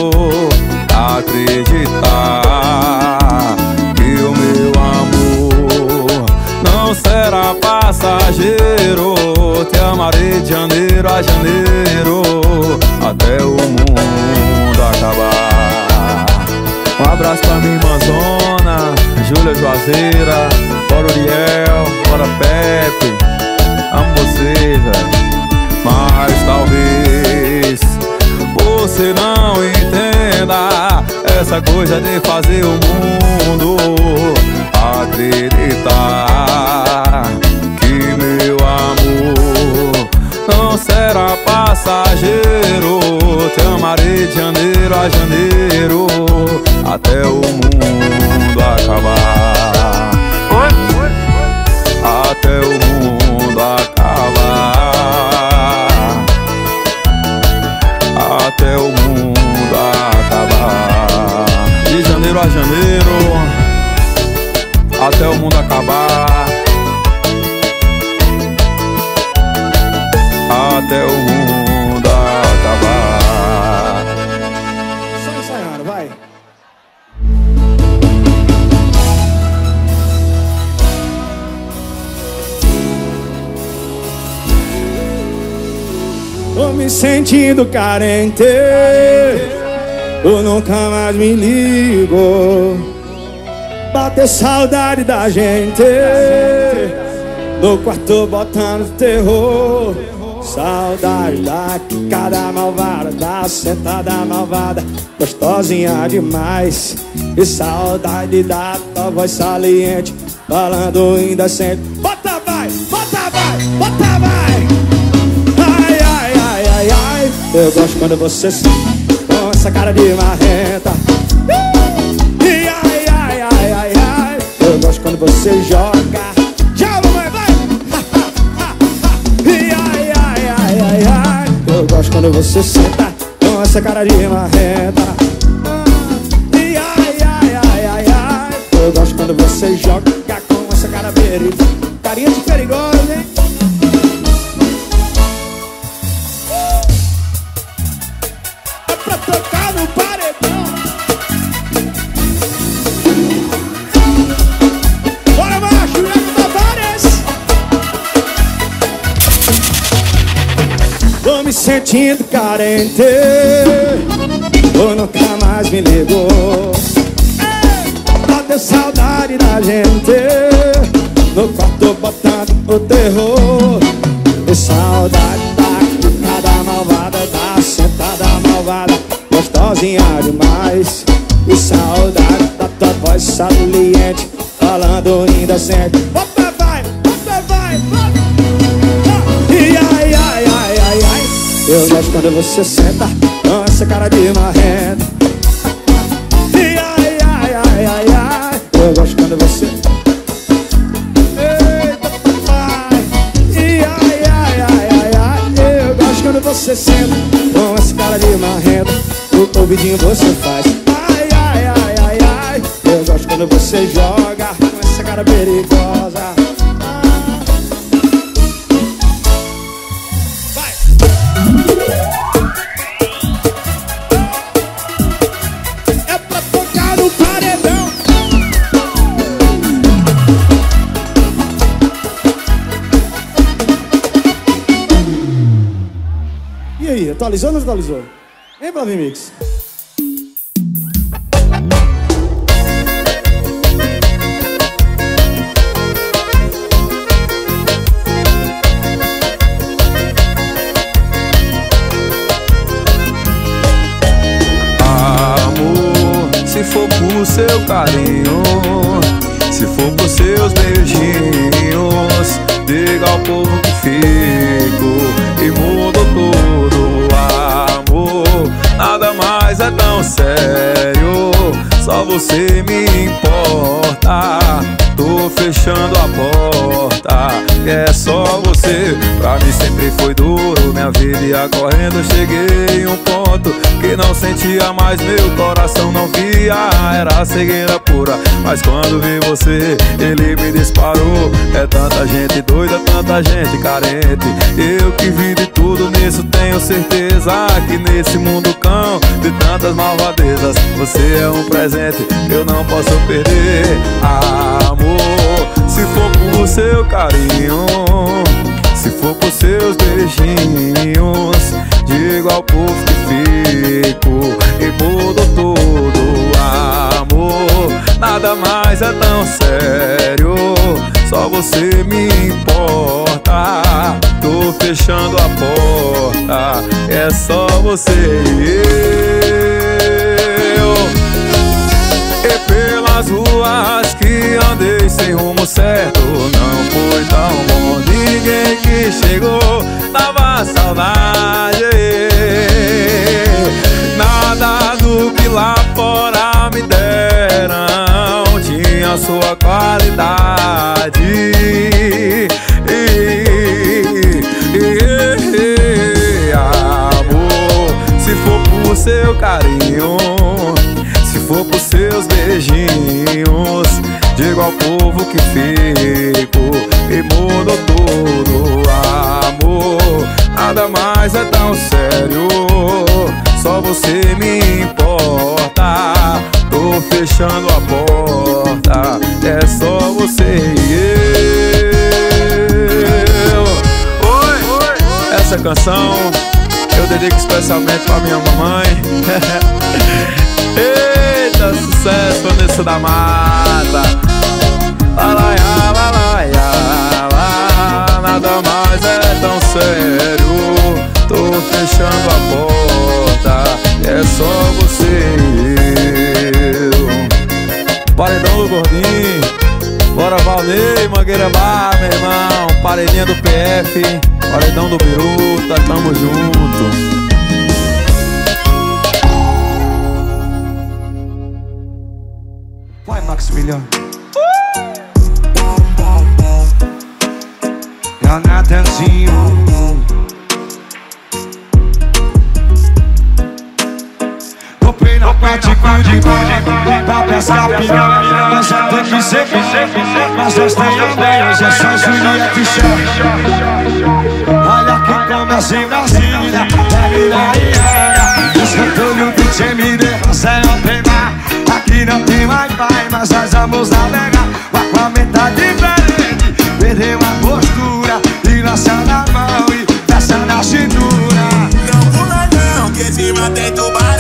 acreditar que o meu amor não será passageiro. Te amarei de janeiro a janeiro, até o mundo acabar. Um abraço pra minha irmãzona, Júlia Juazeira, bora Uriel, bora Pepe. Amo vocês, velho. Mas talvez você não entenda essa coisa de fazer o mundo acreditar que meu amor não será passageiro. Te amarei de janeiro a janeiro, até o mundo acabar. Até o mundo acabar. Tô me sentindo carente, eu nunca mais me ligo. Bateu saudade da gente, no quarto botando terror. Saudade da quicada malvada, da sentada malvada, gostosinha demais. E saudade da tua voz saliente, falando indecente. Bota vai, bota vai, bota vai. Ai, ai, ai, ai, ai. Eu gosto quando você se com essa cara de marrenta. E ai, ai, ai, ai, ai. Eu gosto quando você joga. Já, mamãe, vai. E ai, ai, ai, ai, ai. Eu gosto quando você senta com essa cara de marrenta. E ai, ai, ai, ai, ai. Eu gosto quando você joga com essa cara perigosa. Carinha de perigosa, hein? É pra tocar no paredão. Bora, macho, Nego Tavares. Tô me sentindo carente, eu nunca mais me ligo. Bateu saudade da gente, no quarto botando o terror. E saudade da quicada malvada, da sentada malvada, gostosinha demais. E saudade da tua voz saliente, falando indecente. Bota vai, bota vai, bota. E ai, ai, ai, ai, ai. Eu gosto quando você senta com essa cara de marrenta. E ai, ai, ai, ai, ai. Eu gosto quando você... Eita, papai. E ai, ai, ai, ai, ai. Eu gosto quando você senta com essa cara de marrenta. O ouvidinho você faz. Ai, ai, ai, ai, ai. Eu gosto quando você joga com essa cara perigosa. É pra tocar no paredão. E aí, atualizou ou não atualizou? Vem pra Vimix. Se for por seu carinho, se for por seus beijinhos, diga ao povo que fico e mudo tudo, amor. Nada mais é tão sério, só você me importa. Tô fechando a porta, que é só você. Pra mim sempre foi duro, minha vida ia correndo. Cheguei em um ponto que não sentia mais, meu coração não via. Era cegueira pura, mas quando vi você, ele me disparou. É tanta gente doida, tanta gente carente. Eu que vi de tudo nisso, tenho certeza que nesse mundo cão de tantas malvadezas, você é um presente que eu não posso perder, amor. Se for por seu carinho, se for por seus beijinhos, digo ao povo que fico e mudo tudo, amor. Nada mais é tão sério, só você me importa. Tô fechando a porta, é só você e eu. E pelas ruas que andei sem rumo certo, não foi tão bom. Ninguém que chegou dava saudade. Nada do que lá fora me deram tinha sua qualidade. E, e, e, amor, se for por seu carinho, se for por seus beijinhos, digo ao povo que fico e mudo tudo, amor. Nada mais é tão sério, só você me importa. Tô fechando a porta, é só você e eu. Oi, essa canção dedico especialmente pra minha mamãe. Eita, sucesso, Vanessa da Mata. Lalaiá, lalaiá, lá, nada mais é tão sério. Tô fechando a porta, é só você e eu. Paredão do Gordinho. Bora Valnei, Mangueira Bar, meu irmão. Paredinha do P F, paredão do Biruta, tamo junto. Vai, Maximiliano. É o Natanzinho. Topei na parte de pra pescar piranha. Mas é tem que ser, mas esta é a meia. Já só Juliette chama. Olha quem começa em Brasília. É Miraia. Os cantores do D J me derrocem a pegar. Aqui não tem Wi-Fi, mas nós vamos navegar. O aquamento tá diferente. Perdeu a postura e lança na mão e desce na cintura. Não pula não, que cima tem tubarão.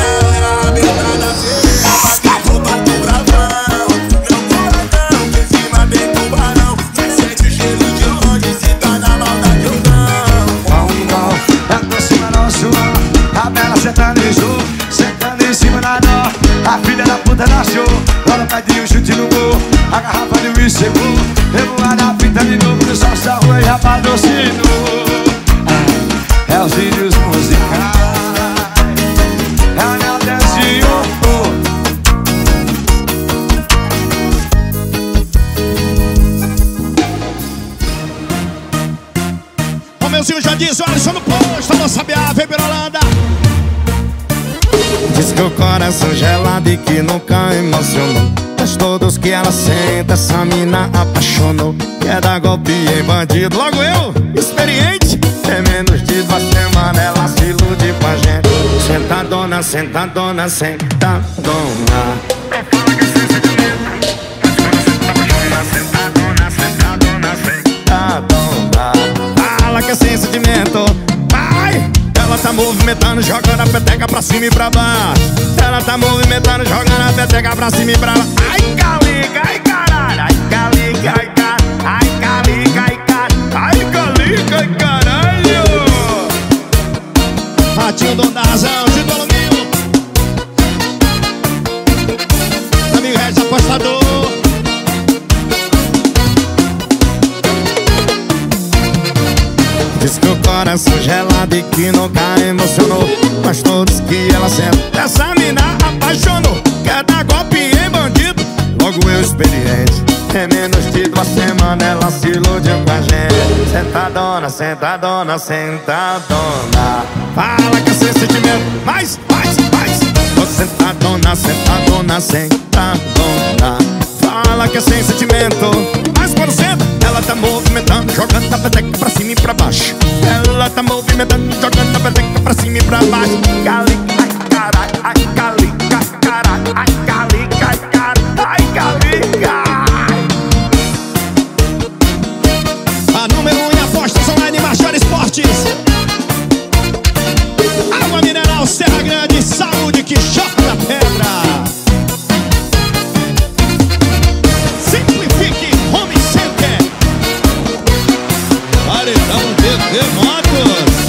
Sertanejou, sentando em cima da dó. A filha da puta nasceu. Ela pediu um chute no gol. A garrafa de uísque secou. Revoada a fita de novo. No sol da rua e rapadocinho. É os vídeos musicais. É a minha dancinho. O meuzinho já diz, olha só no posto. Alô, Sabiá, vem pra Holanda. Diz que o coração gelado e que nunca emocionou. Mas todos que ela senta, essa mina apaixonou. Quer dar golpe em bandido. Logo eu, experiente. Em menos de duas semanas ela se ilude com a gente. Sentadona, sentadona, sentadona. Sentadona, sentadona, sentadona. Fala que é sem sentimento. Vai! Ela tá movimentando, jogando a peteca pra cima e pra baixo. Ela tá movimentando, jogando a peteca pra cima e pra baixo. Ai, calica, ai, caralho. Ai, calica, ai, caralho. Ai, calica, ai, caralho. Ai, calica, ai, caralho. Ratinho, dono da razão, Gil do Alumínio. Amigo Regis, apostador. Diz que o coração gelado e que nunca emocionou. Mas todos que ela senta, essa mina apaixonou. Quer dar golpe em bandido. Logo eu experiente. Em menos de duas semanas ela se iludiu com a gente. Sentadona, sentadona, sentadona. Fala que é sem sentimento. Mais, mais, mais. Tô sentadona, sentadona, sentadona. Fala que é sem sentimento. Mas quando senta, ela tá movimentando, jogando a peteca pra cima e pra baixo. Ela tá movimentando, jogando a peteca pra cima e pra baixo. Calica, ai, caralho, ai, calica, caralho, ai, calica, ai, caralho, ai, calica. A número um em apostas online, Major Esportes. Água mineral Serra Grande, saúde que choca na pedra. Simplifique Home Center. Paredão D T Motos.